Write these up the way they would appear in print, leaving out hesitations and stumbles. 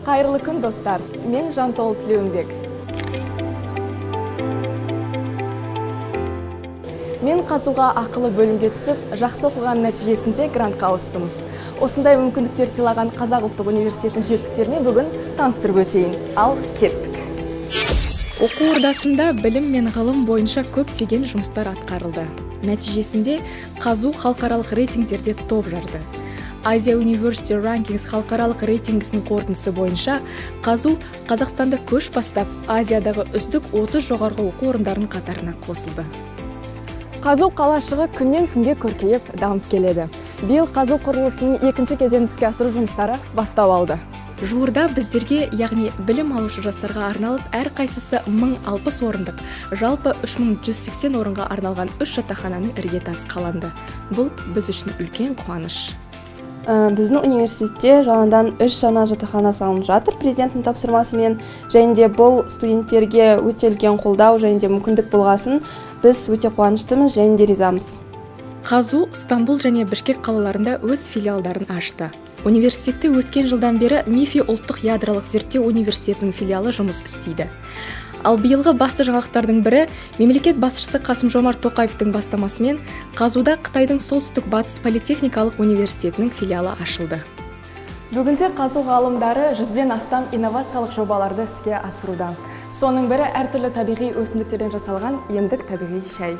Кайырлы күн достар, мен Жантол Тілеумбек. Мен қазуға ақылы бөлімге түсіп, жақсы оқыған нәтижесінде грантқа ауыстым. Осындай мүмкіндіктер сыйлаған Қазақ ұлттық университетінің жетістіктерімен бүгін таныстырып өтейін. Ал кеттік. Оқу ордасында білім мен ғылым бойынша көптеген жұмыстар атқарылды. Нәтижесінде қазу халықаралық рейтингтерде топ жарды. Азия University Rankings халықаралық рейтингісінің қорытындысы бойынша қазу Қазақстанда көш бастап, Азиядағы үздік 30 жоғарғы оқу орындарының қатарына қосылды. Қазу қалашығы күннен күнге көркейіп, дамып келеді. Биыл қазу құрылысының екінші кезеңін іске асыру жұмыстары бастау алды. Жуырда біздерге, яғни білім алушы жастарға арналып, әрқайсысы 1060 орындық, жалпы 3180 орынға арналған 3 жатақхананың іргетасы қаланды. Бұл біз үшін үлкен қуаныш. Біздің университетте жаңадан 3 жаңа жатақхана салынып жатыр президенттің тапсырмасымен. Және де бұл студенттерге өте үлкен қолдау және де мүмкіндік болғасын біз өте қуаныштымыз және де ризамыз. Қазу Стамбул және Бішкек қалаларында өз филиалдарын ашты. Университетте өткен жылдан бері МИФИ ұлттық ядролық зерттеу университетінің филиалы жұмыс істейді. Ал биылғы басты жаңалықтардың бірі мемлекет басшысы Қасым-Жомарт Тоқаевтың бастамасымен Қазуда Қытайдың солтүстік батыс политехникалық университетінің филиалы ашылды. Бүгінде қазу ғалымдары 100-ден астам инновациялық жобаларды іске асыруда. Соның бірі әртүрлі табиғи өсімдіктерден жасалған емдік табиғи шай.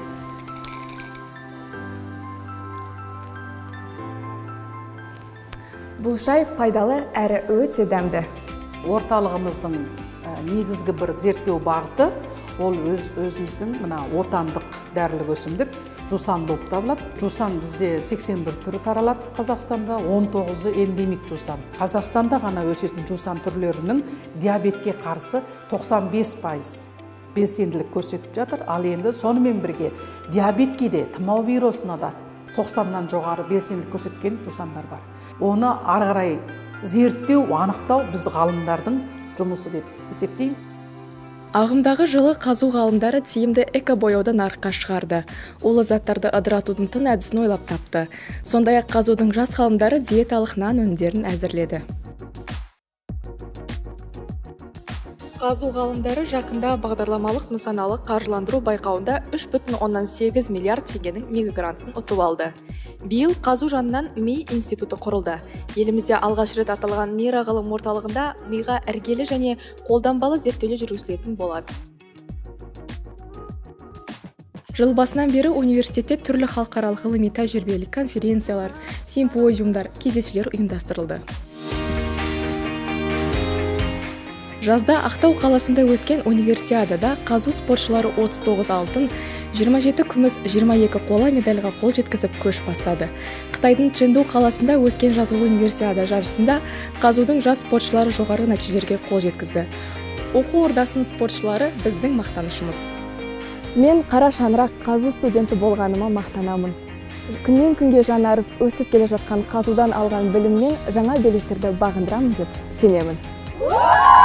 Бұл шай пайдалы әрі өте дәмді. Орталығымыздың негізгі бір зерттеу бағыты ол өзіміздің мына отандық дәрілік өсімдік жусан болып табылады. Жусан бізде 81 түрі таралады Қазақстанда, 19-ы эндемик жусан. Қазақстанда ғана өсетін жусан түрлерінің диабетке қарсы 95% белсенділік көрсетіп жатыр. Ал енді сонымен бірге диабетке де, тұмау вирусына да 90-нан жоғары белсенділік көрсеткен жусандар бар. Оны ары қарай зерттеу, анықтау біз ғалымдардың жұмысы деп есептеймін. Ағымдағы жылы қазу ғалымдары тиімді экобояуды нарыққа шығарды. Улы заттарды ыдыратудың тың әдісін ойлап тапты. Сондай-ақ қазудың жас ғалымдары диеталық нан өнімдерін әзірледі. Қазу ғалымдары жақында бағдарламалық нысаналық қаржыландыру байқауында 3,8 миллиард теңгенің мегагрантын ұтып алды. Биыл қазу жанынан ми институты құрылды. Елімізде алғаш рет аталған нейроғылым орталығында миға іргелі және қолданбалы зерттеулер жүргізілетін болады. Жыл басынан бері университетте түрлі халықаралық ғылыми тәжірибелік конференциялар, симпозиумдар, кездесулер ұйымдастырылды. Жазда Ақтау қаласында өткен универсиадада қазу спортшылары 39 алтын, 27 күміс, 22 қола медальға қол жеткізіп көш бастады. Қытайдың Чэнду қаласында өткен жазғы универсиада жарысында қазудың жас спортшылары жоғары нәтижелерге қол жеткізді. Оқу ордасының спортшылары біздің мақтанышымыз. Мен қара шаңырақ қазу студенті болғаныма мақтанамын. Күннен күнге жаңарып, өсіп келе жатқан қазудан алған білімнен жаңа белестерді бағындырамын деп сенемін.